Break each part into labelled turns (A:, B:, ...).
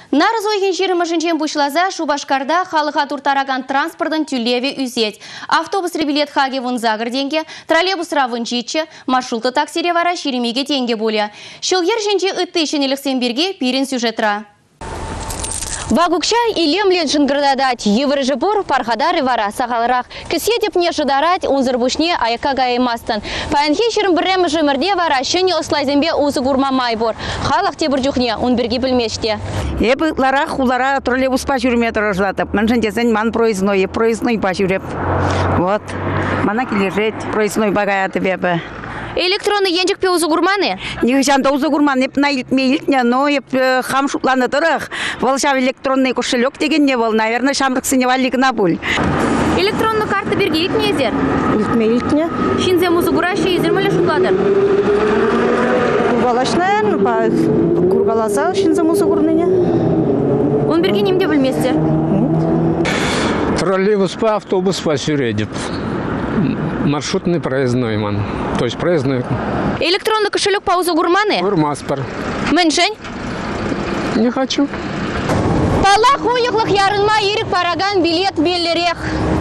A: Нарызойген жерімішінчен бұшлаза Шубашкарда халыға туртараган транспортын түлеве үзет. Автобус ребилет хаге вон загырденге, троллейбус равын житче, маршруты таксире вара шеремеге тенге боле. Шылгер женче үтті шенеліксен берге пирин сюжетра. Вагукша илем лет жынгырдадать, еврежепор пархадары вара сағалырақ. Кісетіп не жыдарать, унзырбушне аяка гайымастын. Паянхе шерім бірремі жымырде вара, шыне ослайзенбе uzы гурма майбор. Халық тебір жүхне, он бірге білмеште.
B: Лара хулара троллейбус па жүрме тұрыжлатып. Мәншін десен ман проездной па жүреп. Вот. Мана кележет, проездной багаяты бебі.
A: Электронный енчик пе uzы гурманы?
B: Нигжанда uzы гурман, еп на илтме, но еп хам шутланы тұрық. Волшав электронный кошелек дегенде бол, наверное, шамрық сыневаллигына бұл.
A: Электронный карта берге илтме езер?
B: Илтме.
A: Шинзе uzы гураши езермелі шутладыр?
B: Кургалаш, наверное, кургаласа шинзе uzы гурныне.
A: Он берге немде білместер?
C: Троллейбус па, автобус па сюредіп. Маршрутный проездной ман. То есть проездной.
A: Электронный кошелек по uzы гурманы?
C: Гурмаспар.
A: Мэншень?
C: Не хочу.
A: Палах уйықлық ярынма ерік параган билет беллерех.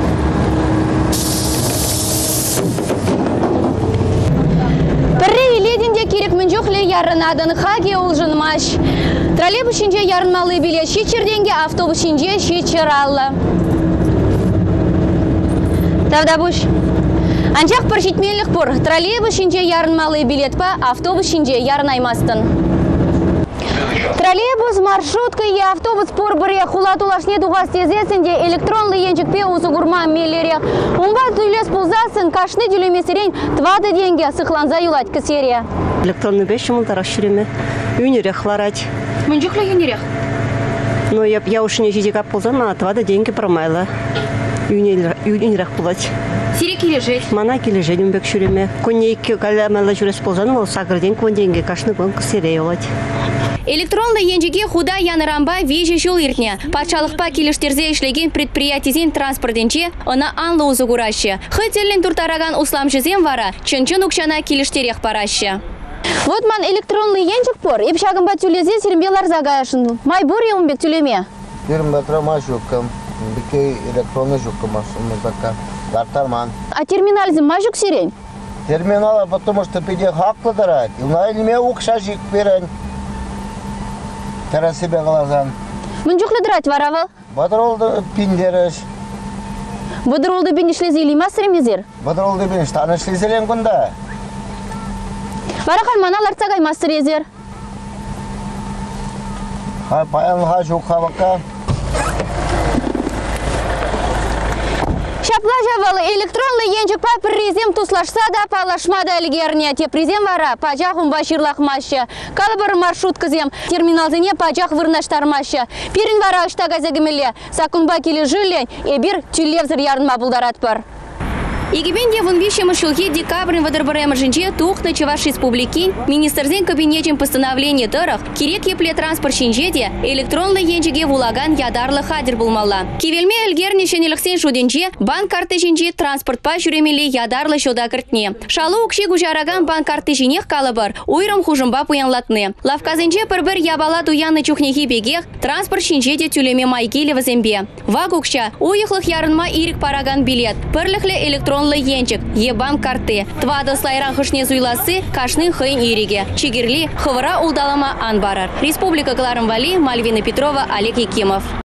A: Бірі еледінде керек мүнжіқлі ярынадын хаге ұлжынмаш. Троллейбус шинже ярынмалы билет шечерденге, автобус шинже шечер аллы. Тавдабуш. Анчақ бір жетмелік бұр. Троллейбус шинже ярынмалы билет па, автобус шинже ярынаймастын. Троллейбус, маршрутка и автобус порбыре хулатулашне дуға стезесінде электронлы енчікпе uzы гурма мелере. Умба түлес пулзасын кашны дүлемесерен твады денге сықланза юлать кісере.
D: Электронный беш мұлдар ашыреме, үйнерек ларать.
A: Мүнжіқлі үйнерек?
D: Но я уж не жидекап пулзан, а твады деньги промайла. Үйнерек пулать.
A: Сирек кележет?
D: Мана кележет үмбек шүреме. Конейкі калямала жүрес пулзан, ол сағырден кон денге кашны кон кісере юлать.
A: Электронлы енчіге худа янырамба вежі жол иртне. Патшалықпа келіштерзе ішлеген предприятизен транспортенче она анлы uzы гурашы. Хытелін туртараган усламшызен вара, чын-чын укшана келіштерех парашы. Вот ман электронлы енчік пор, епшағымба түлезе серімбелар загаяшын. Май бұр еумбек түлеме?
E: Терминатра машукам, бекей электронный жукам музыка. Вартарман.
A: А терминализм мажук сирень?
E: Терминала, потому что пиде хаклы дарать. И на ильме укша жик перен. Тара себе глазан.
A: Мүнжіқлі дырать варавал?
E: Бадролды пиндереш.
A: Бұдыролды бен ішлезі илима сіремезер?
E: Бадролды бен штаны шлизелен күнда.
A: Варақал мана ларцагай мастырезер?
E: Паянға жук хавака.
A: Шапла жавалы электронлы енчік па призем туслашса да палашмада әлгерне. Те призем вара пачақ ұмба шырлақмашы. Калыбыр маршрут кізем терминалзіне пачақ вырнаштармашы. Перін вара ұштаға зәгімелі. Сакунба келі жылен, ебір түлевзір ярынма бұлдарат бар. Егебенде вон вещем шылхи декабрин вадырбырем жинче тухны Чуваш республики министрзен кабинетен постановление тырых керек епле транспорт шинжеде электронлы енчеге вулаган ядарлы хадир булмалла. Кивелме элгерне шенеліксен шуденче банк карты жинче транспорт па жүремелі ядарлы шода кіртне. Шалы укши гужараган банк карты жинех калыбыр уйрым хужымба пуянлатны. Лавказенче пырбір ябала туянны чухнехи бегех транспорт шинжеде тюлеме майкелі вазембе. Вагукша уйықлық ярынма ирик параган билет. Пырлықлы электронлы енчик, ебам карты. Твады слайран хышне зуйласы, кашны хыйн ириге. Чигирли, хывыра улдалама анбарар. Республика Кларым Вали, Мальвина Петрова, Олег Якимов.